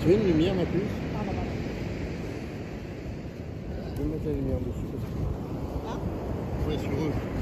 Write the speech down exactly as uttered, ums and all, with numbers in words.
Tu veux une lumière ma plus? Pardon, pardon. Je peux mettre la lumière dessus parce que... Là? Ouais, sur eux.